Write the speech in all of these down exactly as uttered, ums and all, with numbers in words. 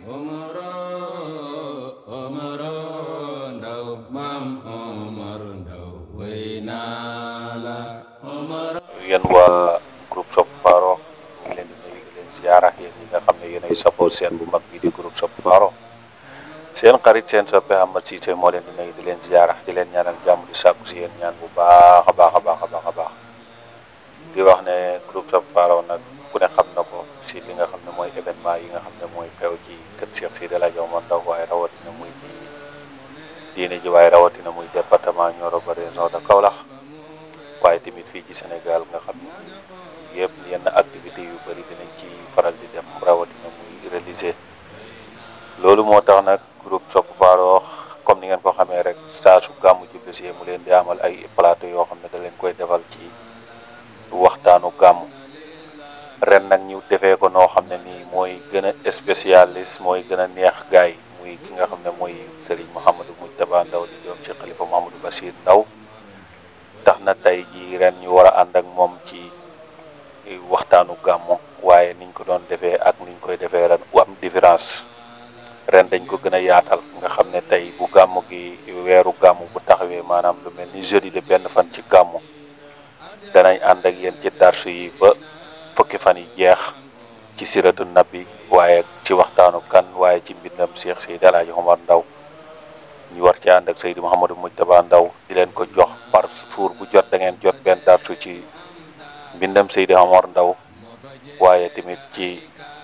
Omaro Omaro Ndaw Maam Omar Ndaw wey naa la Omaro. yéen waa groupe Sopp Farokh ñu ngi leen di nuyu di leen ziara yéen ñi nga xam ne yéen ay support seen bu mag bi di groupe Sopp Farokh seen xarit seen soppe Ahmed Cissé moo leen di nuyu di leen ziara di leen ñaanal jàmm di sàkku si yéen ñaan bu baax a baax a baax a baax a baax di wax ne groupe Sopp Farokh nag ku ne xam na ko si li nga xam ne mooy événement yi nga xam ne mooy xew ci kër Cheikh Seydi El Hadji Omar Ndaw waaye rawatina muy ci diine ji waaye rawatina muy département Nioro ba région de Kaolack waaye tamit fii ci Sénégal nga xam ne yëpp yenn activité yu bëri dinañ ci faral di dem rawatina muy réaliser loolu moo tax nag groupe Sopp Farokh comme ni ngeen ko xamee rek saa su gàmmu jublu si mu leen di amal ay plateau yoo xam ne da leen koy defal ci waxtaanu gàmmu ren nag ñu defee ko noo xam ne nii mooy gën a spécialiste mooy gën a neex gaay muy ki nga xam ne mooy Serigne Mouhamadou Moujtaba Ndaw di doom ci xalifa Mouhamadou Bachir Ndaw tax na tey jii ren ñu war a ànd ak moom ci waxtaanu gàmmu waaye niñ ko doon defee ak niñ koy defee ren u am différence ren dañ ko gën a yaatal nga xam ne tey bu gàmmu gi weeru gàmmu bu taxawee maanaam lu mel ni jeudi de benn fan ci gàmmu danañ ànd ak yéen ci darsu yi ba fukki fan yi jeex ci siratu nabi waaye ci waxtaanu kan waaye ci mbindam Cheikh Seydi El Hadji Omar Ndaw ñu war ci ànd ak Seydi Mouhamadou Moujtaba Ndaw di leen ko jox par jour bu jot da ngeen jot benn darsu ci mbindam Seydi Omar Ndaw waaye tamit ci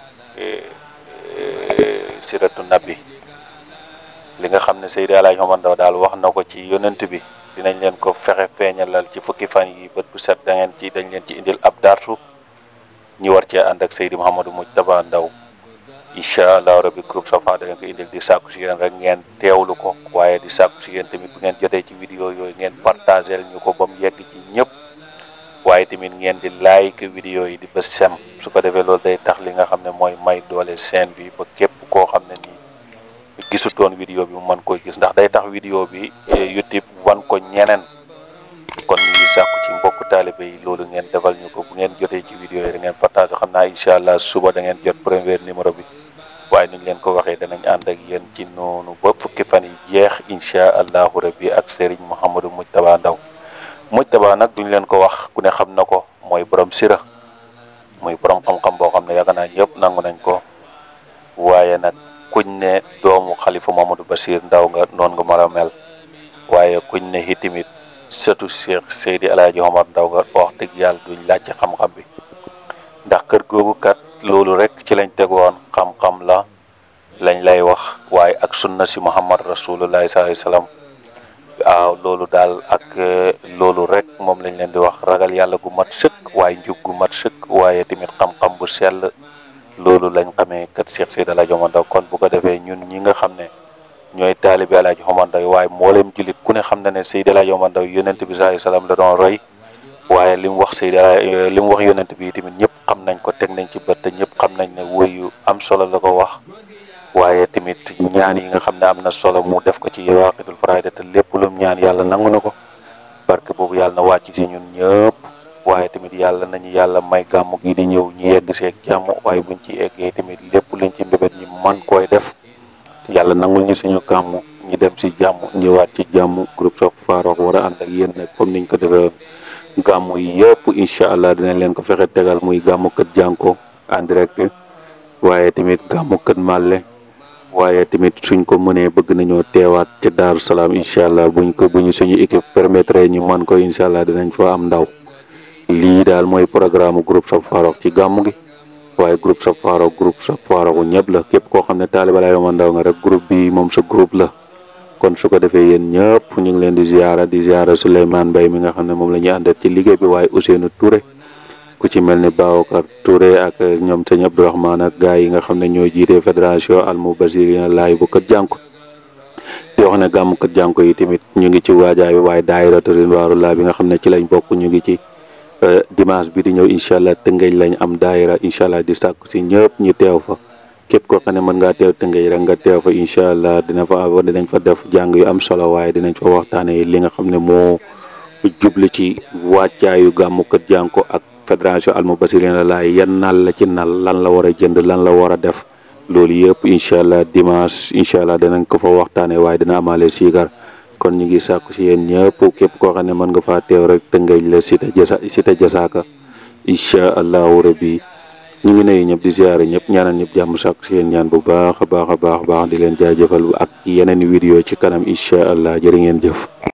siratu nabi li nga xam ne Seydi El Hadji Omar Ndaw daal wax na ko ci yonent bi dinañ leen ko fexe feeñalal ci fukki fan yi bët bu set da ngeen ci dañ leen ci indil ab darsu ñu war cee ànd ak Seydi Mouhamadou Moujtaba Ndaw incha allah rabbi groupe Sopp Farokh da ngeen ko indil di sàkku si yéen rek ngeen teewlu ko waaye di sàkku si yéen tamit bu ngeen jotee ci vidéo yooyu ngeen partagel ñu ko ba mu yegg ci ñëpp waaye tamit ngeen di like vidéo yi di bës sem su ko defee loolu day tax li nga xam ne mooy may doole chaîne bi ba képp koo xam ne nii gisutoon vidéo bi mu mën koy gis ndax day tax vidéo bi YouTube wan ko ñeneen kon ñu ngi sàkku ci mbokku taalibe yi loolu ngeen defal ñu ko bu ngeen jotee ci vidéo yi da ngeen partage xam naa incha allah suba da ngeen jot premier numéro bi waaye ni ñu leen ko waxee danañ ànd ak yéen ci noonu ba fukki fan yi jeex incha allahu rabbi ak Serigne Mouhamadou Moujtaba Ndaw Moujtaba nag duñ leen ko wax ku ne xam na ko mooy borom sira muy borom xam-xam boo xam ne yaakaar naa ñëpp nangu nañ ko waaye nag kuñ ne doomu xalifa Mouhamadou Bachir Ndaw nga noonu nga mën a mel waaye kuñ ne itamit sëtu Cheikh Seydi El Hadji Omar Ndaw nga wax dëgg yàlla duñ laaj ci xam-xam bi ndax kër googu kat loolu rek ci lañ tegoon xam-xam la lañ lay wax waaye ak sunna si Muhammad rasulullahi sallallahu alayhi wasallam waaw loolu daal ak loolu rek moom lañ leen di wax ragal yàlla gu mat sëkk waaye njub gu mat sëkk waaye tamit xam-xam bu sell loolu lañ xamee kër Cheikh Seydi El Hadji Omar Ndaw kon bu ko defee ñun ñi nga xam ne ñooy taalibi El Hadji Omar Ndaw waaye mboolem jullit ku ne xam na ne Seydi El Hadji Omar Ndaw yonent bi sallallahu alayhi wasallam la doon roy waaye li mu wax Seydi li mu wax yonent bi tamit ñëpp xam nañ ko teg nañ ci bët te ñëpp xam nañ ne woy yu am solo la ko wax waaye tamit ñaan yi nga xam ne am na solo mu def ko ci Yawaaqitul Faraa'id te lépp lu mu ñaan yàlla nangu na ko barke boobu yàlla na wàcc si ñun ñëpp waaye tamit yàlla nañu yàlla may gàmmu gi di ñëw ñu yegg seeg jàmm waaye buñ ci eggee tamit lépp luñ ci mbébét ñi man koy def yàlla nangul ñu suñu gàmmu ñu dem si jàmm ñëwaat ci jàmm groupe Sopp Farokh war a ànd ak yéen nag comme niñ ko defee gàmmu yi yëpp incha allah dinañ leen ko fexe tegal muy gàmmu kët jànko en direct waaye tamit gàmmu kët màlle waaye tamit suñ ko mënee bëgg nañoo teewaat ci Daaru Salaam incha allah buñ ko bu ñu suñu équipe permettre ñu mën ko incha allah dinañ fa am ndaw lii daal mooy programme groupe Sopp Farokh ci gàmmu gi waaye groupe Sopp Farokh groupe Sopp Farokh ñëpp la képp koo xam ne taalibe El Hadji Omar Ndaw nga rek groupe bi moom sa groupe la kon su ko defee yéen ñëpp ñu ngi leen di ziara di ziara Souleymane Mbaye mi nga xam ne moom la ñuy àndat ci liggéey bi waaye Ousseynou Touré ku ci mel ni Babacar Touré ak ñoom sëñ Abdourahmane ak gars yi nga xam ne ñoo jiite fédération Almoubasirina laay bu kët jànko di wax ne gàmmu kët jànko yi tamit ñu ngi ci waajaay bi waaye daayira Rinwaanu Laa bi nga xam ne ci lañ bokk ñu ngi ci dimanche bi di ñëw incha allah tëngéej lañ am daayira incha allah di sàkku si ñëpp ñu teew fa képp koo xam ne mën ngaa teew tëngéej rek nga teew fa incha allah dina fa dinañ fa def jàng yu am solo waaye dinañ fa waxtaanee li nga xam ne moo jublu ci wàccaayu gàmmu kët jànko ak fédération Almoubasirina laay yan nal la ci nal lan la war a jënd lan la war a def loolu yëpp incha allah dimanche incha allah danañ ko fa waxtaanee waaye dina amaale siikar kon ñu ngi sàkku si yéen ñëpp képp koo xam ne mën nga faa teew rek Tëngéej la Cité Jasa Cité Jasaaka incha allahu rabbi ñu ngi nuyu ñëpp di ziare ñëpp ñaanal ñëpp jàmm sàkku si yéen ñaan bu baax a baax a baax baax di leen jaajëfal ak yeneen vidéo ci kanam incha allah jërë ngeen jëf.